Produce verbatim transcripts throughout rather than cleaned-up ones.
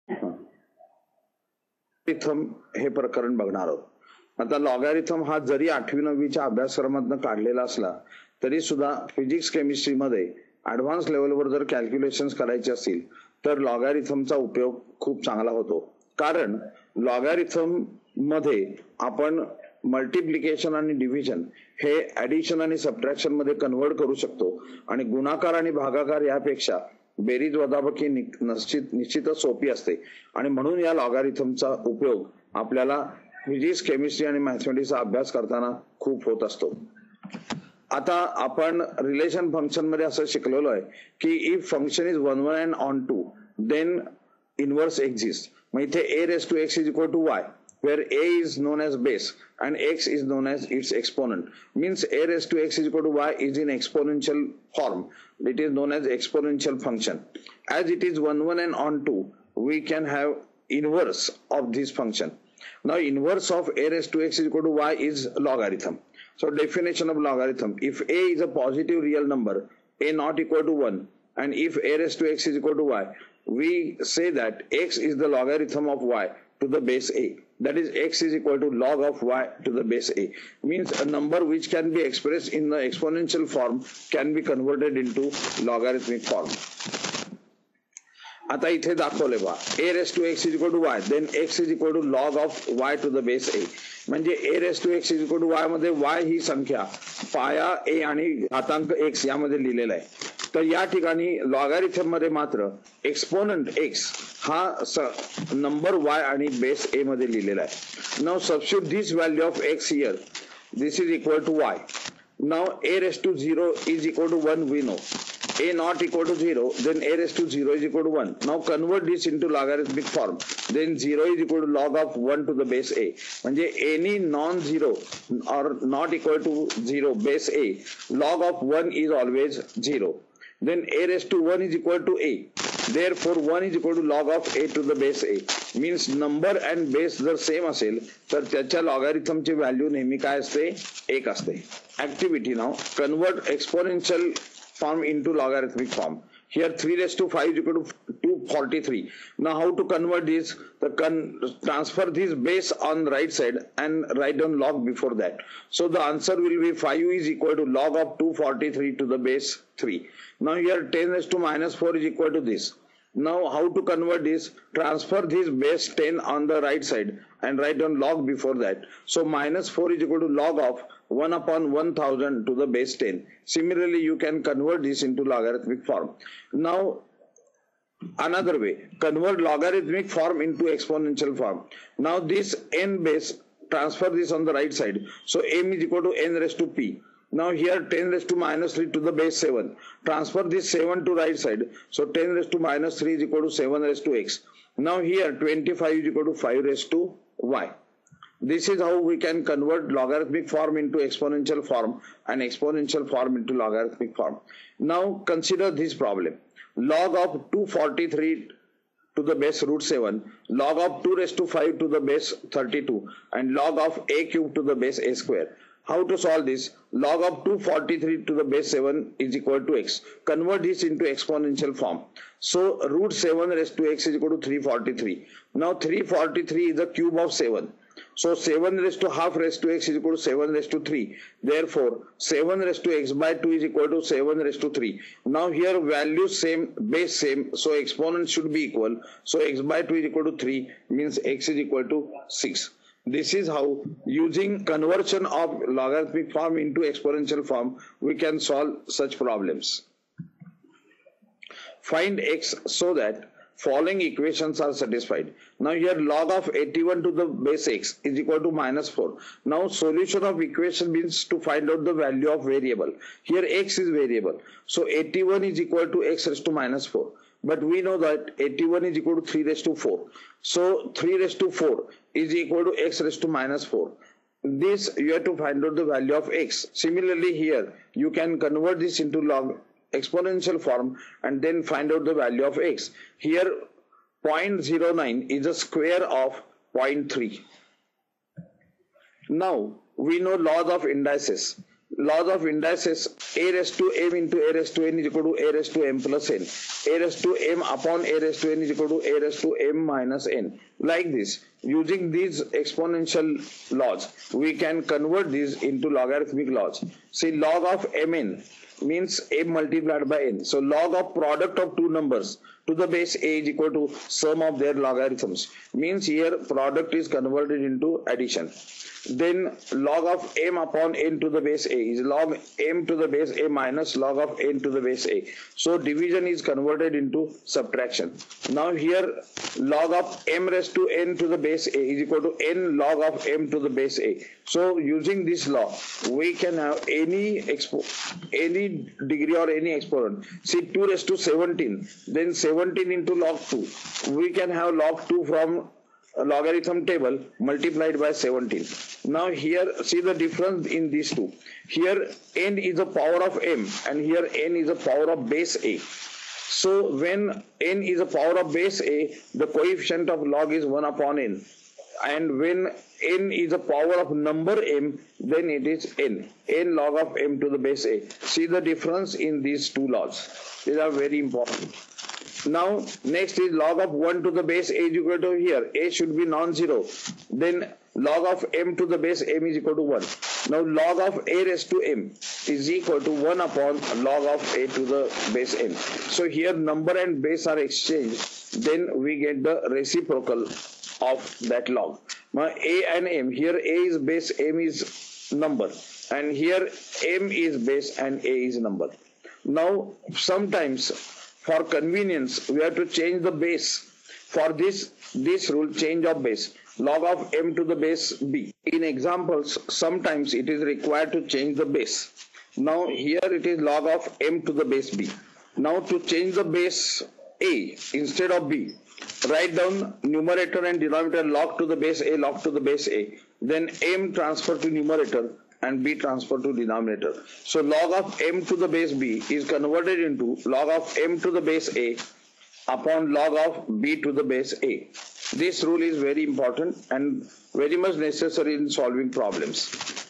Logarithm हे प्रकरण बघणार आहोत. आता लॉगॅरिथम हा जरी आठवी नववीच्या अभ्यासक्रमातून काढलेला असला तरी सुद्धा फिजिक्स केमिस्ट्रीमध्ये ॲडव्हान्स लेवलवर जर कॅल्क्युलेशन्स करायचे असतील तर लॉगॅरिथमचा उपयोग खूप चांगला होतो. कारण लॉगॅरिथम मध्ये आपण मल्टिप्लिकेशन आणि डिव्हिजन हे ऍडिशन आणि सबट्रॅक्शन मध्ये कन्व्हर्ट करू शकतो आणि गुणाकार आणि भागाकार यापेक्षा बेरीज वजाबाकी निश्चित निश्चितच सोपी असते आणि म्हणून या लॉगॅरिथमचा उपयोग आपल्याला फिजिक्स केमिस्ट्री आणि मॅथमॅटिक्सचा अभ्यास करताना खूप होत असतो. आता आपण रिलेशन फंक्शन मध्ये असं शिकलेलो आहे की if function is one one and onto then inverse exist. मग इथे a raise to x is equal to y where a is known as base and x is known as its exponent, means a raised to x is equal to y is in exponential form. It is known as exponential function. As it is one one and on two, we can have inverse of this function. Now inverse of a raised to x is equal to y is logarithm. So definition of logarithm: if a is a positive real number, a not equal to one, and if a raised to x is equal to y, we say that x is the logarithm of y to the base a. That is, x is equal to log of y to the base a. Means a number which can be expressed in the exponential form can be converted into logarithmic form. आता इथे दाखवले बा a raised to x is equal to y, then x is equal to log of y to the base a. म्हणजे a raised to x is equal to y मध्ये y ही संख्या पाया a आणि घातांक x यामध्ये लिहिलेला आहे. तर या ठिकाणी लॉगॅरिथम मध्ये मात्र एक्सपोनंट x हा नंबर y आणि बेस a मध्ये लिहिलेला आहे. Now substitute this value of x here, this is equal to y. Now a raised to zero is equal to one, we know. A not equal to zero, then a raised to zero is equal to one. Now convert this into logarithmic form. Then zero is equal to log of one to the base a. म्हणजे any non-zero or not equal to zero base a, log of one is always zero. Then a raised to one is equal to a. Therefore one is equal to log of a to the base a. Means number and base जर same असेल तर त्याच्या लॉगॅरिथमची value नेहमी काय असते? एक असते. Activity नाव convert exponential form into logarithmic form. Here three raised to five is equal to two hundred forty-three. Now how to convert this? The con transfer this base on right side and write down log before that. So the answer will be five is equal to log of two hundred forty-three to the base three. Now here ten raised to minus four is equal to this. Now how to convert this? Transfer this base ten on the right side and write down log before that. So minus four is equal to log of one upon one thousand to the base ten. Similarly, you can convert this into logarithmic form. Now another way, convert logarithmic form into exponential form. Now this n base, transfer this on the right side. So m is equal to n raised to p. Now here ten raised to minus three to the base seven. Transfer this seven to right side. So ten raised to minus three is equal to seven raised to x. Now here twenty-five is equal to five raised to y. This is how we can convert logarithmic form into exponential form and exponential form into logarithmic form. Now consider this problem. Log of two hundred forty-three to the base root seven, log of two raised to five to the base thirty-two, and log of a cube to the base a square. How to solve this? Log of two hundred forty-three to the base seven is equal to x. Convert this into exponential form. So root seven raised to x is equal to three hundred forty-three. Now three hundred forty-three is the cube of seven. So seven raised to half raised to x is equal to seven raised to three. Therefore seven raised to x by two is equal to seven raised to three. Now here value same, base same, so exponent should be equal. So x by two is equal to three, means x is equal to six. This is how, using conversion of logarithmic form into exponential form, we can solve such problems. Find x so that following equations are satisfied. Now here log of eighty-one to the base x is equal to minus four. Now solution of equation means to find out the value of variable. Here x is variable. So eighty-one is equal to x raised to minus four. But we know that eighty-one is equal to three raised to four. So three raised to four is equal to x raised to minus four. This you have to find out the value of x. Similarly here you can convert this into log exponential form and then find out the value of x. Here zero point zero nine is a square of zero point three. Now we know laws of indices. laws of indices, a raised to m into a raised to n is equal to a raised to m plus n. A raised to m upon a raised to n is equal to a raised to m minus n. Like this, using these exponential laws, we can convert these into logarithmic laws. See, log of mn means m multiplied by n. So log of product of two numbers to the base a is equal to sum of their logarithms. Means here product is converted into addition. Then log of m upon n to the base a is log m to the base a minus log of n to the base a. So division is converted into subtraction. Now here log of m raised to n to the base a is equal to n log of m to the base a. So using this law, we can have any expo any degree or any exponent. See, two raised to seventeen, then seventeen into log two. We can have log two from a logarithm table multiplied by seventeen. Now here, see the difference in these two. Here n is the power of m and here n is the power of base a. So when n is the power of base a, the coefficient of log is one upon n. And when n is the power of number m, then it is n. n log of m to the base a. See the difference in these two laws. These are very important. Now next is log of one to the base a is equal to here. A should be non-zero. Then log of m to the base m is equal to one. Now log of a raised to m is equal to one upon log of a to the base m. So here number and base are exchanged. Then we get the reciprocal of that log. Now a and m, here a is base, m is number, and here m is base and a is number. Now sometimes for convenience we have to change the base. For this this rule, change of base, log of m to the base b. In examples, sometimes it is required to change the base. Now here it is log of m to the base b. Now to change the base a instead of b, write down numerator and denominator log to the base a, log to the base a. Then m transfer to numerator and b transfer to denominator. So log of m to the base b is converted into log of m to the base a upon log of b to the base a. This rule is very important and very much necessary in solving problems.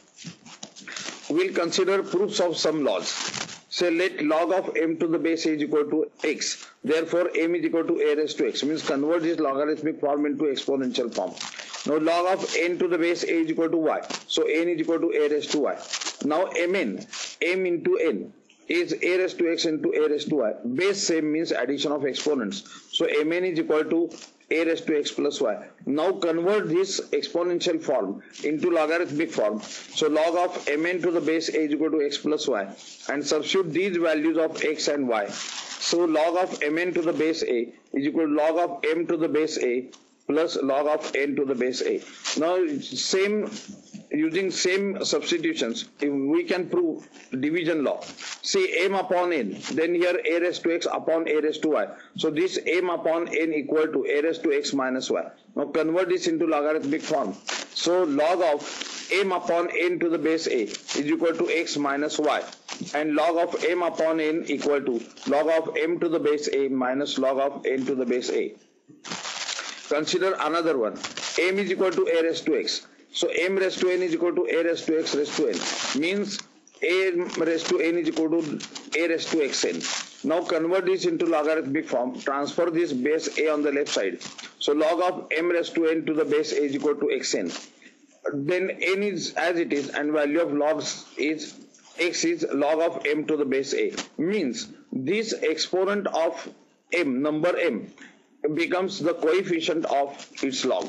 We'll consider proofs of some laws. Say let log of m to the base a is equal to x. Therefore m is equal to a raised to x. Means convert this logarithmic form into exponential form. Now log of n to the base a is equal to y. So n is equal to a raised to y. Now mn, m into n is a raised to x into a raised to y. Base same means addition of exponents. So mn is equal to a raised to x plus y. Now convert this exponential form into logarithmic form. So log of mn to the base a is equal to x plus y, and substitute these values of x and y. So log of mn to the base a is equal to log of m to the base a plus log of n to the base a. Now same using same substitutions, we can prove division law. See m upon n, then here a raised to x upon a raised to y. So this m upon n equal to a raised to x minus y. Now convert this into logarithmic form. So log of m upon n to the base a is equal to x minus y, and log of m upon n equal to log of m to the base a minus log of n to the base a. Consider another one. M is equal to a raised to x. So m raised to n is equal to a raised to x raised to n. Means a raised to n is equal to a raised to xn. Now convert this into logarithmic form. Transfer this base a on the left side. So log of m raised to n to the base a is equal to xn. Then n is as it is, and value of logs is x is log of m to the base a. Means this exponent of m, number m, becomes the coefficient of its log.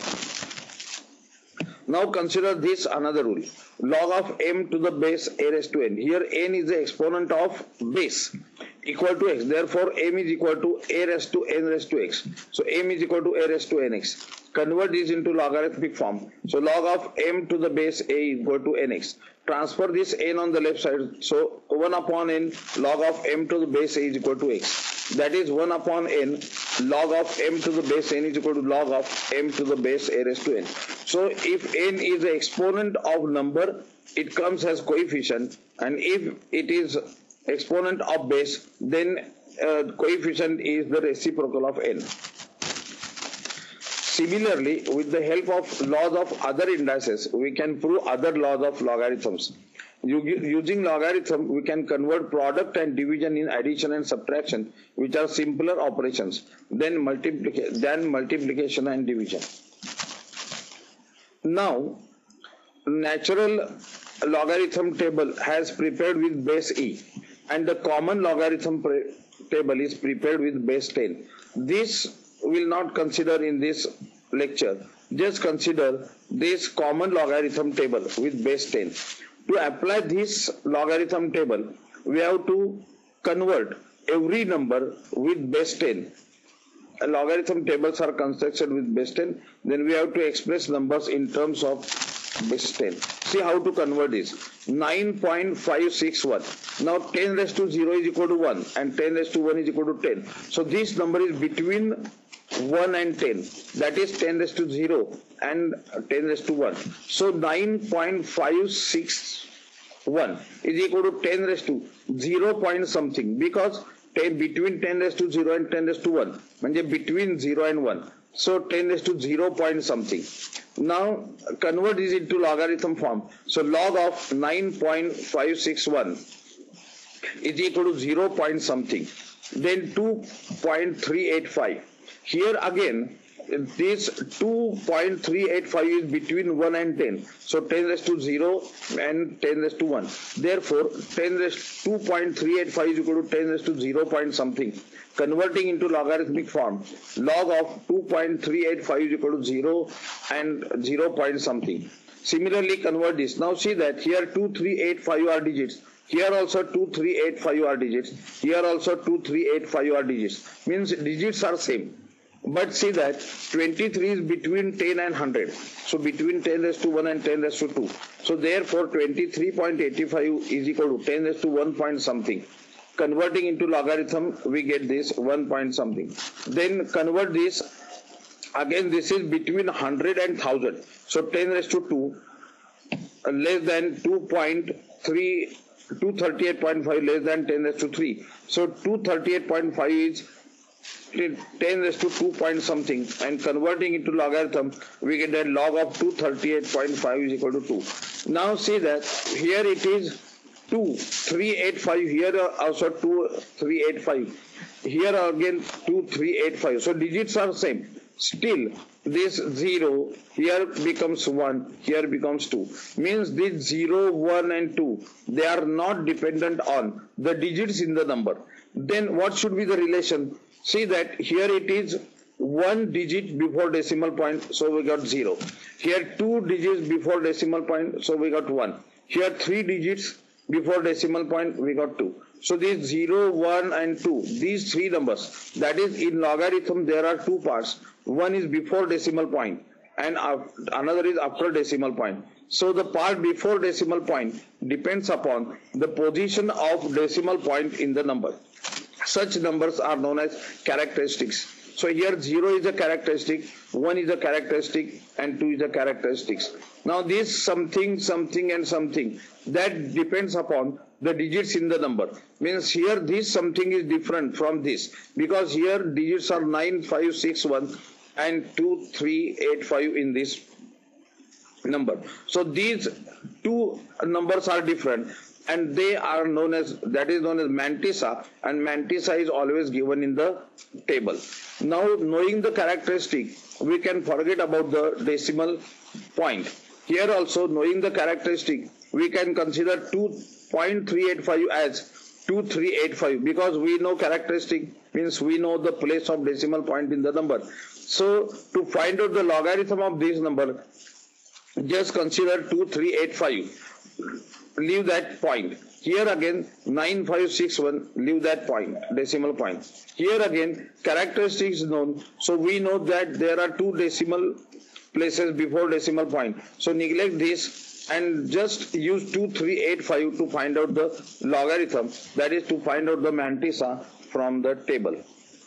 Now consider this another rule. Log of m to the base a raised to n. Here n is the exponent of base equal to x. Therefore m is equal to a raised to n raised to x. So m is equal to a raised to nx. Convert this into logarithmic form. So log of m to the base a equal to nx. Transfer this n on the left side. So one upon n log of m to the base a is equal to x. That is one upon n log of m to the base n is equal to log of m to the base a raised to n. So if n is the exponent of number, it comes as coefficient, and if it is exponent of base, then uh, coefficient is the reciprocal of n. Similarly, with the help of laws of other indices, we can prove other laws of logarithms. Using logarithm, we can convert product and division in addition and subtraction, which are simpler operations than, multiplica than multiplication and division. Now, natural logarithm table has prepared with base e, and the common logarithm table is prepared with base ten. This will not consider in this lecture. Just consider this common logarithm table with base ten. To apply this logarithm table, we have to convert every number with base ten. Logarithm tables are constructed with base ten. Then we have to express numbers in terms of base ten. See how to convert this. nine point five six one. Now ten raised to zero is equal to one and ten raised to one is equal to ten. So this number is between one and ten. That is ten raised to zero and ten raised to one. So nine point five six one is equal to ten raised to zero point something, because ten between ten raised to zero and ten raised to one, means between zero and one. So ten raised to zero point something. Now convert this into logarithm form. So log of nine point five six one is equal to zero point something. Then two point three eight five. Here again, this two point three eight five is between one and ten. So ten raised to zero and ten raised to one. Therefore, ten raised to two point three eight five is equal to ten raised to zero point something. Converting into logarithmic form, log of two point three eight five is equal to zero and zero point something. Similarly, convert this. Now see that here two three eight five are digits. Here also two three eight five are digits. Here also two three eight five are digits. Means digits are same. But see that twenty-three is between ten and one hundred. So between ten raised to one and ten raised to two. So therefore twenty-three point eight five is equal to ten raised to one point something. Converting into logarithm, we get this one point something. Then convert this. Again, this is between one hundred and one thousand. So ten raised to two less than two point three, two thirty-eight point five less than ten raised to three. So two thirty-eight point five is ten raised to two point something, and converting into logarithm, we get that log of two thirty-eight point five is equal to two. Now see that here it is two three eight five, here also two three eight five, here again two three eight five. So digits are same. Still this zero here becomes one, here becomes two. Means this zero, one and two, they are not dependent on the digits in the number. Then what should be the relation? See that here it is one digit before decimal point, so we got zero. Here two digits before decimal point, so we got one. Here three digits before decimal point, we got two. So these zero, one and two, these three numbers, that is in logarithm there are two parts. One is before decimal point and another is after decimal point. So the part before decimal point depends upon the position of decimal point in the number. Such numbers are known as characteristics. So here zero is a characteristic, one is a characteristic and two is a characteristics. Now this something, something and something, that depends upon the digits in the number. Means here this something is different from this, because here digits are nine, five, six, one and two, three, eight, five in this number. So these two numbers are different, and they are known as, that is known as mantissa, and mantissa is always given in the table. Now knowing the characteristic, we can forget about the decimal point. Here also knowing the characteristic, we can consider two point three eight five as two three eight five, because we know characteristic means we know the place of decimal point in the number. So to find out the logarithm of this number, just consider two three eight five. Leave that point. Here again nine five six one, leave that point, decimal point. Here again characteristics known, so we know that there are two decimal places before decimal point. So neglect this and just use two three eight five to find out the logarithm, that is to find out the mantissa from the table.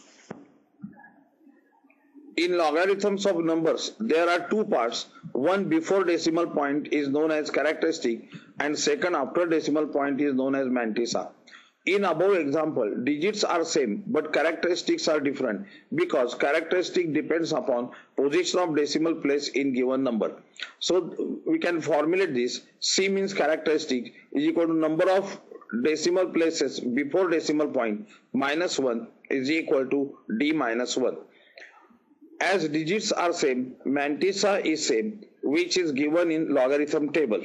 In logarithms of numbers, there are two parts. One before decimal point is known as characteristic, and second after decimal point is known as mantissa. In above example, digits are same but characteristics are different because characteristic depends upon position of decimal place in given number. So we can formulate this. C means characteristic is equal to number of decimal places before decimal point minus one is equal to D minus one. As digits are same, mantissa is same, which is given in logarithm table.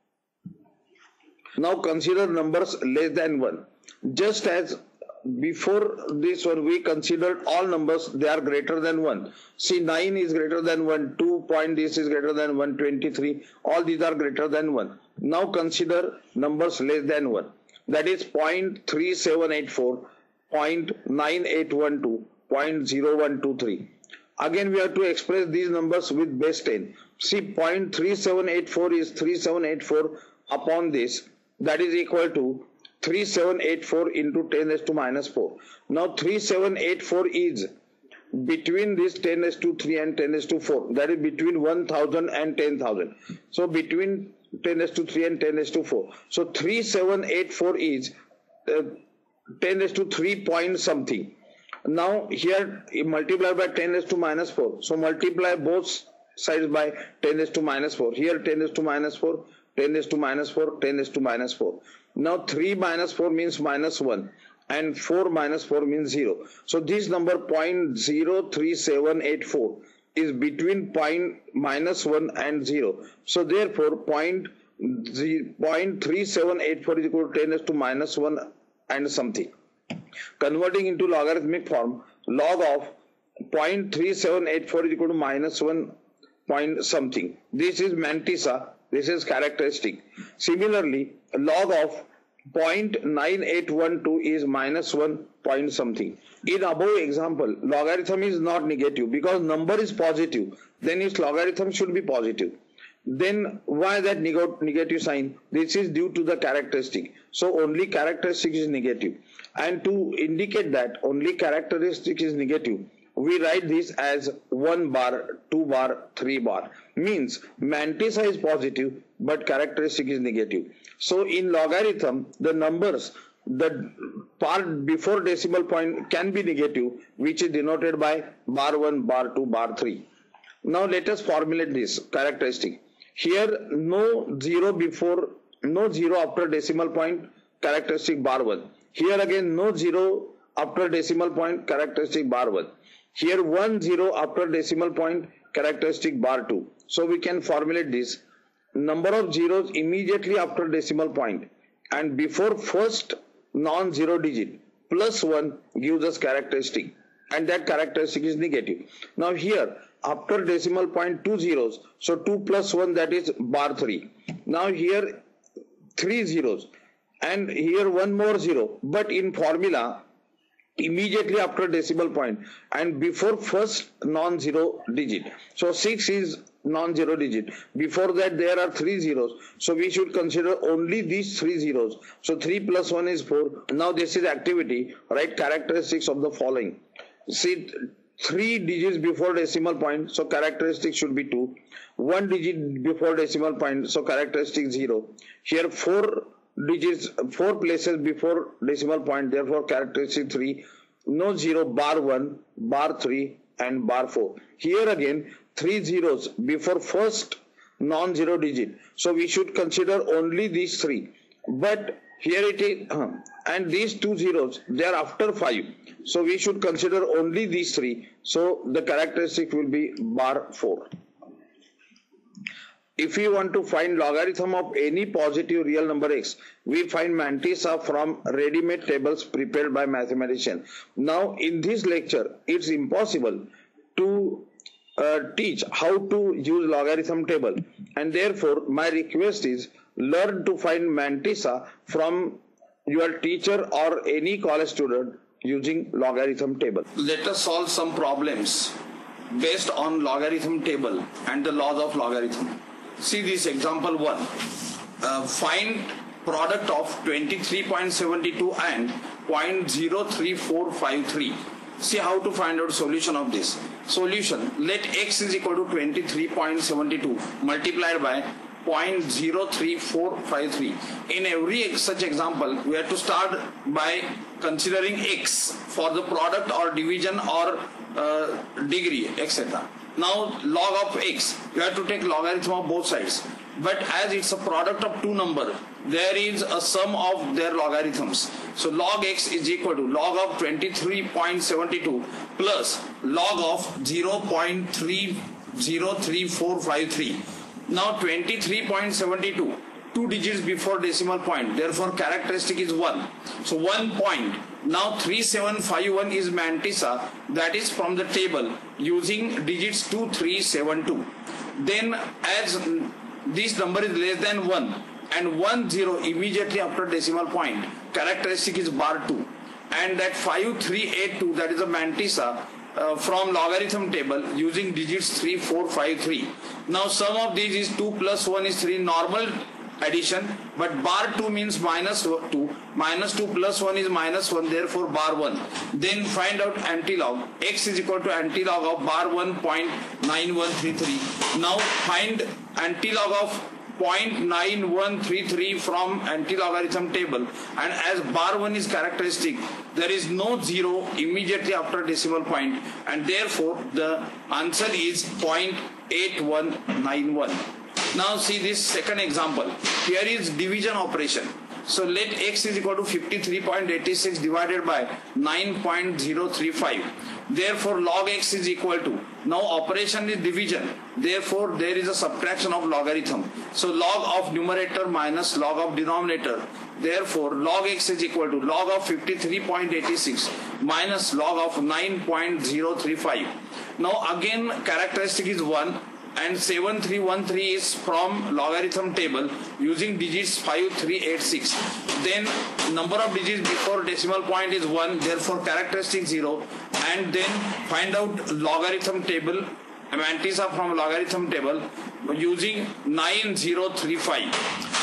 Now consider numbers less than one. Just as before this one we considered all numbers, they are greater than one. See, nine is greater than one, two point this is greater than one, twenty-three, all these are greater than one. Now consider numbers less than one. That is zero point three seven eight four, zero point nine eight one two, zero point zero one two three. Again we have to express these numbers with base ten. See, zero point three seven eight four is three seven eight four upon this, that is equal to three seven eight four into ten raised to minus four. Now three seven eight four is between this ten raised to three and ten raised to four. That is between one thousand and ten thousand. So between ten raised to three and ten raised to four. So three seven eight four is uh, ten raised to three point something. Now here multiply by ten raised to minus four. So multiply both sides by ten raised to minus four. Here ten raised to minus four, ten raised to minus four, ten raised to minus four. Now three minus four means minus one and four minus four means zero. So this number zero point zero three seven eight four is between point minus one and zero. So therefore zero point three seven eight four is equal to ten raised to minus one and something. Converting into logarithmic form, log of zero point three seven eight four is equal to minus one point something. This is mantissa. This is characteristic. Similarly, log of zero point nine eight one two is minus one point something. In above example, logarithm is not negative because number is positive. Then its logarithm should be positive. Then why that neg- negative sign? This is due to the characteristic. So only characteristic is negative. And to indicate that only characteristic is negative, we write this as one bar, two bar, three bar. Means mantissa is positive but characteristic is negative. So in logarithm, the numbers, the part before decimal point can be negative, which is denoted by bar one, bar two, bar three. Now let us formulate this characteristic. Here no zero before, no zero after decimal point, characteristic bar one. Here again no zero after decimal point, characteristic bar one. Here one zero after decimal point, characteristic bar two. So we can formulate this. Number of zeros immediately after decimal point and before first non-zero digit plus one gives us characteristic, and that characteristic is negative. Now here after decimal point two zeros, so two plus one, that is bar three. Now here three zeros and here one more zero, but in formula immediately after decimal point and before first non-zero digit. So six is non-zero digit. Before that there are three zeros. So we should consider only these three zeros. So three plus one is four. Now this is activity. Write characteristics of the following. See, three digits before decimal point. So characteristic should be two. One digit before decimal point. So characteristic zero. Here four digits, four places before decimal point, therefore characteristic three, no zero, bar one, bar three and bar four. Here again three zeros before first non-zero digit, so we should consider only these three, but here it is uh, and these two zeros, they are after five, so we should consider only these three, so the characteristic will be bar four. If we want to find logarithm of any positive real number x, we find mantissa from ready-made tables prepared by mathematicians. Now in this lecture, it's impossible to uh, teach how to use logarithm table, and therefore my request is learn to find mantissa from your teacher or any college student using logarithm table. Let us solve some problems based on logarithm table and the laws of logarithm. See this example one. Uh, find product of twenty-three point seven two and zero point zero three four five three. See how to find out solution of this. Solution. Let x is equal to twenty-three point seven two multiplied by zero point zero three four five three. In every such example, we have to start by considering x for the product or division or uh, degree, et cetera. Now log of x, you have to take logarithm of both sides. But as it's a product of two numbers, there is a sum of their logarithms. So log x is equal to log of twenty-three point seven two plus log of zero point three zero three four five three. Now twenty-three point seven two, two digits before decimal point, therefore characteristic is one. So one point. Now three seven five one is mantissa, that is from the table using digits two three seven two. Then as this number is less than one and one zero immediately after decimal point, characteristic is bar two. And that five three eight two, that is a mantissa uh, from logarithm table using digits three four five three. Now sum of these is two plus one is three, normal addition, but bar two means minus two, minus two plus one is minus one, therefore bar one. Then find out antilog. X is equal to antilog of bar one point nine one three three. Now find antilog of zero point nine one three three from anti-logarithm table, and as bar one is characteristic, there is no zero immediately after decimal point, and therefore the answer is zero point eight one nine one. Now see this second example. Here is division operation. So let x is equal to fifty-three point eight six divided by nine point zero three five. Therefore log x is equal to, now operation is division, therefore there is a subtraction of logarithm. So log of numerator minus log of denominator. Therefore log x is equal to log of fifty-three point eight six minus log of nine point zero three five. Now again characteristic is one, and seven three one three is from logarithm table using digits five three eight six. Then number of digits before decimal point is one, therefore characteristic zero, and then find out logarithm table, mantissa from logarithm table using nine zero three five.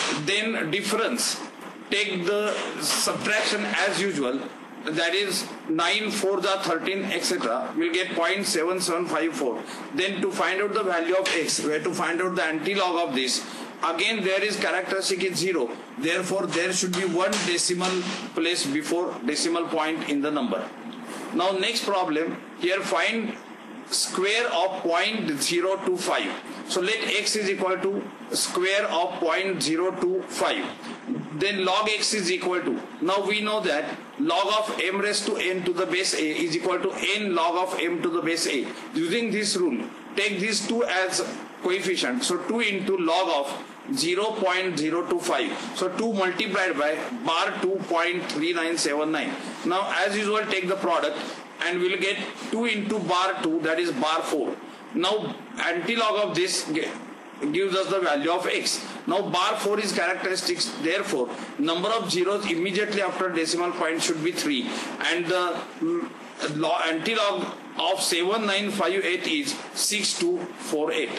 Then difference, take the subtraction as usual, that is nine fours are thirteen, et cetera. We'll get zero point seven seven five four. Then to find out the value of x, we have to find out the antilog of this. Again there is characteristic is zero. Therefore there should be one decimal place before decimal point in the number. Now next problem, here find square of zero point zero two five. So let x is equal to square of zero point zero two five. Then log x is equal to, now we know that log of m raised to n to the base a is equal to n log of m to the base a. Using this rule, take these two as coefficient. So two into log of zero point zero two five. So two multiplied by bar two point three nine seven nine. Now as usual take the product and we'll get two into bar two, that is bar four. Now antilog of this gives us the value of x. Now bar four is characteristics, therefore number of zeros immediately after decimal point should be three, and the mm, antilog of seven nine five eight is six two four eight.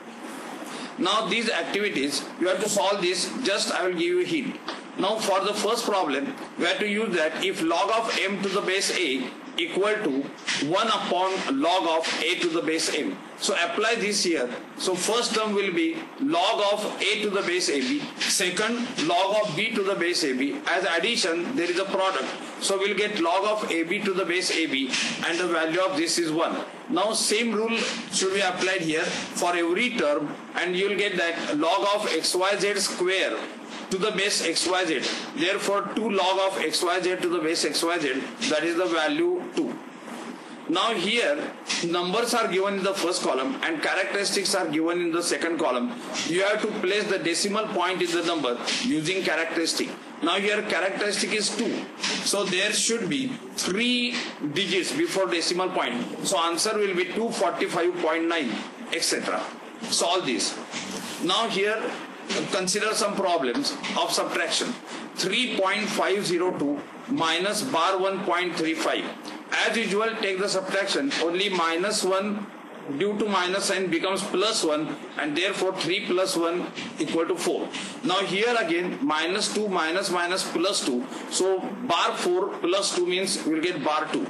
Now these activities, you have to solve this, just I will give you a hint. Now for the first problem, we have to use that if log of m to the base a equal to one upon log of a to the base m. So apply this here. So first term will be log of a to the base ab, second log of b to the base ab. As addition there is a product, so we'll get log of ab to the base ab, and the value of this is one. Now same rule should be applied here for every term, and you'll get that log of xyz square to the base xyz. Therefore two log of xyz to the base xyz, that is the value two. Now here numbers are given in the first column and characteristics are given in the second column. You have to place the decimal point in the number using characteristic. Now here characteristic is two. So there should be three digits before decimal point. So answer will be two forty-five point nine, et cetera. Solve this. Now here consider some problems of subtraction. three point five zero two minus bar one point three five. As usual take the subtraction, only minus one due to minus sign becomes plus one, and therefore three plus one equal to four. Now here again minus two minus minus plus two. So bar four plus two means we'll get bar two.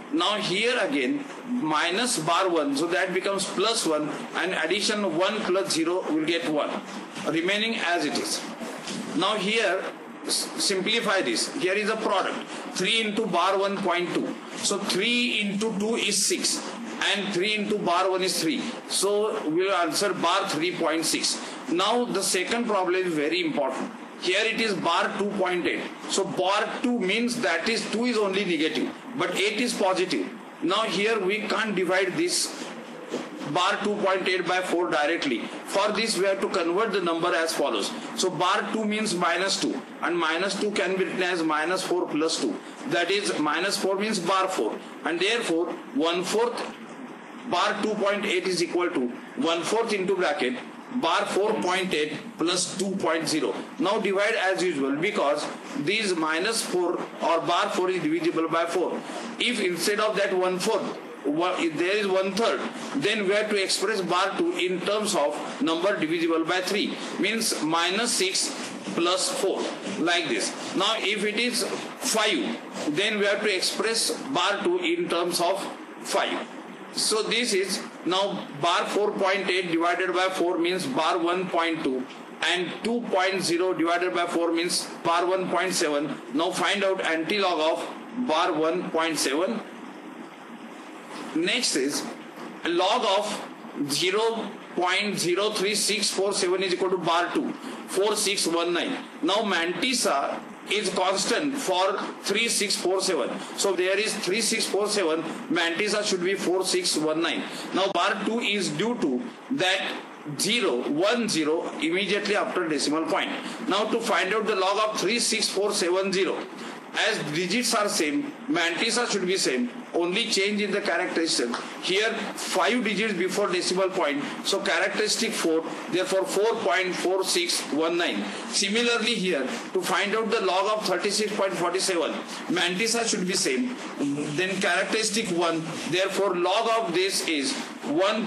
Now here again minus bar one, so that becomes plus one, and addition one plus zero will get one, remaining as it is. Now here simplify this. Here is a product, three into bar one point two. So three into two is six, and three into bar one is three. So we will answer bar three point six. Now the second problem is very important. Here it is bar two point eight. So bar two means that is two is only negative, but eight is positive. Now here we can't divide this bar two point eight by four directly. For this we have to convert the number as follows. So bar two means minus two, and minus two can be written as minus four plus two. That is minus four means bar four, and therefore one fourth bar two point eight is equal to one fourth into bracket bar four point eight plus two point zero. Now divide as usual, because these minus four or bar four is divisible by four. If instead of that one fourth if there is one third, then we have to express bar two in terms of number divisible by three, means minus six plus four, like this. Now if it is five, then we have to express bar two in terms of five. So this is now bar four point eight divided by four means bar one point two, and two point zero divided by four means bar one point seven. Now find out antilog of bar one point seven. Next is log of zero point zero three six four seven is equal to bar two, four six one nine. Now mantissa is constant for three six four seven. So there is three six four seven, mantissa should be four six one nine. Now bar two is due to that zero, one zero immediately after decimal point. Now to find out the log of three six four seven zero, as digits are same, mantissa should be same, only change in the characteristic. Here five digits before decimal point, so characteristic four, therefore four point four six one nine. Similarly here, to find out the log of thirty-six point four seven, mantissa should be same, then characteristic one, therefore log of this is one.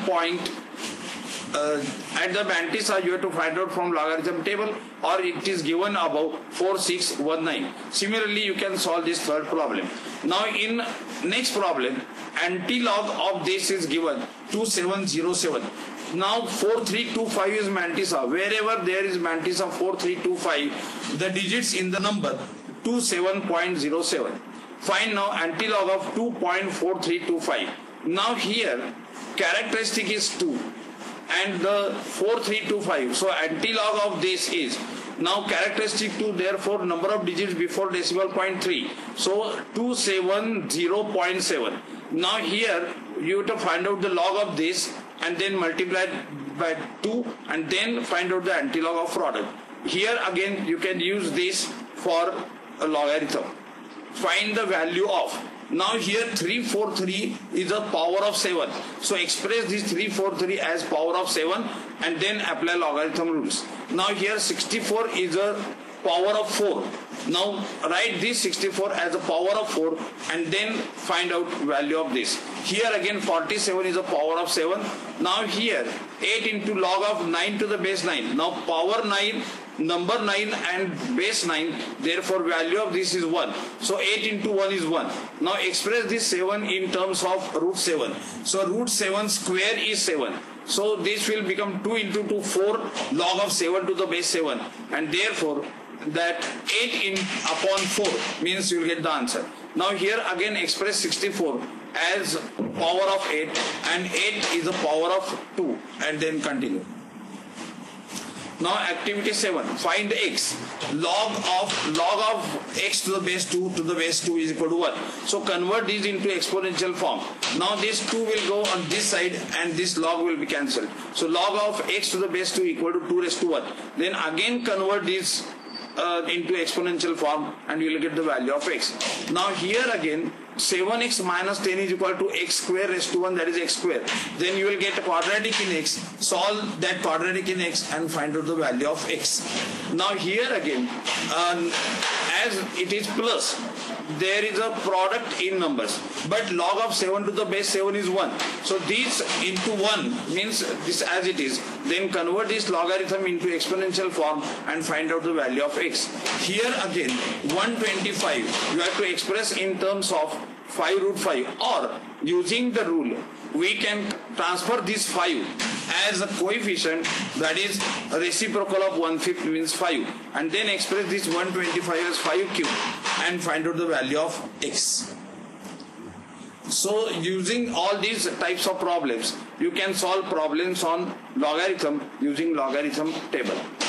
Uh, at the mantissa you have to find out from logarithm table, or it is given above four six one nine. Similarly you can solve this third problem. Now in next problem, antilog of this is given two seven zero seven. Now four three two five is mantissa. Wherever there is mantissa four three two five, the digits in the number twenty-seven point zero seven. Find now antilog of two point four three two five. Now here characteristic is two and the four three two five. So antilog of this is now characteristic two, therefore number of digits before decimal point three. So two seven zero point seven. Now here you have to find out the log of this and then multiply by two and then find out the antilog of product. Here again you can use this for a logarithm. Find the value of. Now here three four three is the power of seven. So express this three four three as power of seven and then apply logarithm rules. Now here sixty-four is a power of four. Now write this sixty-four as a power of four and then find out value of this. Here again forty-seven is a power of seven. Now here eight into log of nine to the base nine. Now power nine, number nine and base nine, therefore value of this is one. So eight into one is one. Now express this seven in terms of root seven. So root seven square is seven. So this will become two into two, four log of seven to the base seven, and therefore that eight in upon four means you will get the answer. Now here again express sixty-four as power of eight and eight is the power of two and then continue. Now activity seven, find x. Log of log of x to the base two to the base two is equal to one. So convert these into exponential form. Now this two will go on this side and this log will be cancelled. So log of x to the base two equal to two raised to one. Then again convert these uh, into exponential form and you will get the value of x. Now here again seven x minus ten is equal to x square raised to one, that is x square. Then you will get a quadratic in x, solve that quadratic in x and find out the value of x. Now here again um, as it is plus, there is a product in numbers, but log of seven to the base seven is one. So this into one means this as it is. Then convert this logarithm into exponential form and find out the value of x. Here again, one hundred twenty-five you have to express in terms of five root five, or using the rule we can transfer this five as a coefficient, that is a reciprocal of one fifth means five, and then express this one hundred twenty-five as five cube and find out the value of x. So using all these types of problems, you can solve problems on logarithm using logarithm table.